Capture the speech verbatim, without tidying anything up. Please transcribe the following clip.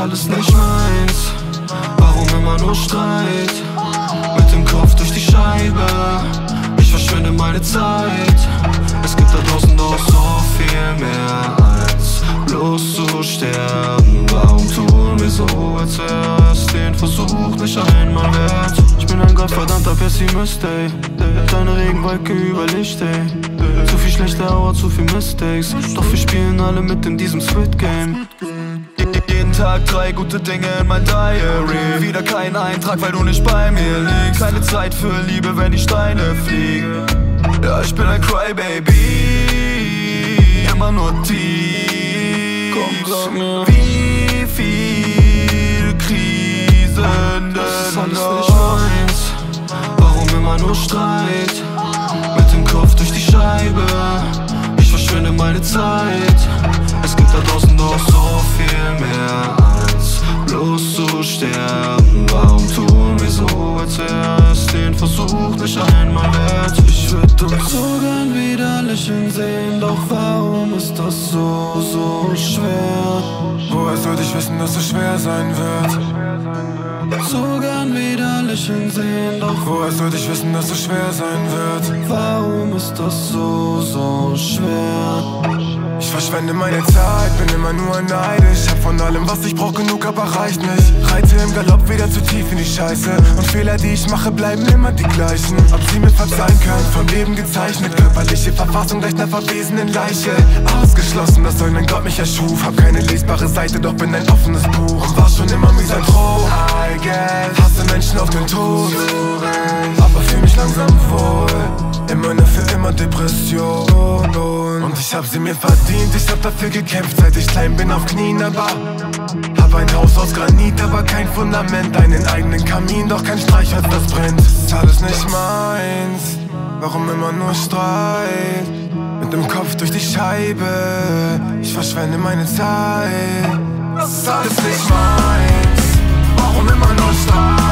alles nicht meins. Warum immer nur Streit? Mit dem Kopf durch die Scheibe. Ich verschwende meine Zeit. Es gibt da draußen doch so viel mehr als bloß zu sterben. Warum tun wir so, als wäre es den Versuch nicht einmal wert? Ich bin ein gottverdammter Pessimist, ey. Kleine Regenwolke über Licht, ey. Zu viel schlechte Hour, zu viel Mistakes. Doch wir spielen alle mit in diesem Squid Game. Jeden Tag drei gute Dinge in mein Diary. Wieder kein Eintrag, weil du nicht bei mir liegst. Keine Zeit für Liebe, wenn die Steine fliegen. Ja, ich bin ein Crybaby, immer nur tief. Komm, sag mir, wie viel Krisen das ist alles nicht meins. Warum immer nur Streit? Mit dem Kopf durch die Scheibe. Ich verschwende meine Zeit. Es gibt da draußen doch so viel mehr als bloß zu sterben. Warum tun wir so, als wäre es den Versuch nicht einmal wert? Ich würde uns so gern wieder lächeln sehen, doch warum ist das so, so schwer? Woher sollte ich wissen, dass es schwer sein wird? So gern wieder lächeln sehen, doch woher sollte ich wissen, dass es schwer sein wird? Warum ist das so, so schwer? Ich verschwende meine Zeit, bin immer nur neidisch. Hab von allem, was ich brauch, genug, aber reicht nicht. Reite im Galopp wieder zu tief in die Scheiße. Und Fehler, die ich mache, bleiben immer die gleichen. Ob sie mir verzeihen können, vom Leben gezeichnet. Körperliche Verfassung gleich einer verwesenen Leiche. Ausgeschlossen, dass irgendein Gott mich erschuf. Hab keine lesbare Seite, doch bin ein offenes Buch. Und war schon immer Misanthrop, I guess. Hasse Menschen auf den Tod, aber fühl mich langsam wohl. Immer nur für immer Depression. Und ich hab sie mir verdient, ich hab dafür gekämpft, seit ich klein bin auf Knien, aber hab ein Haus aus Granit, aber kein Fundament, einen eigenen Kamin, doch kein Streichholz, das brennt. Das ist alles nicht meins, warum immer nur Streit? Mit dem Kopf durch die Scheibe, ich verschwende meine Zeit. Das ist alles nicht meins, warum immer nur Streit?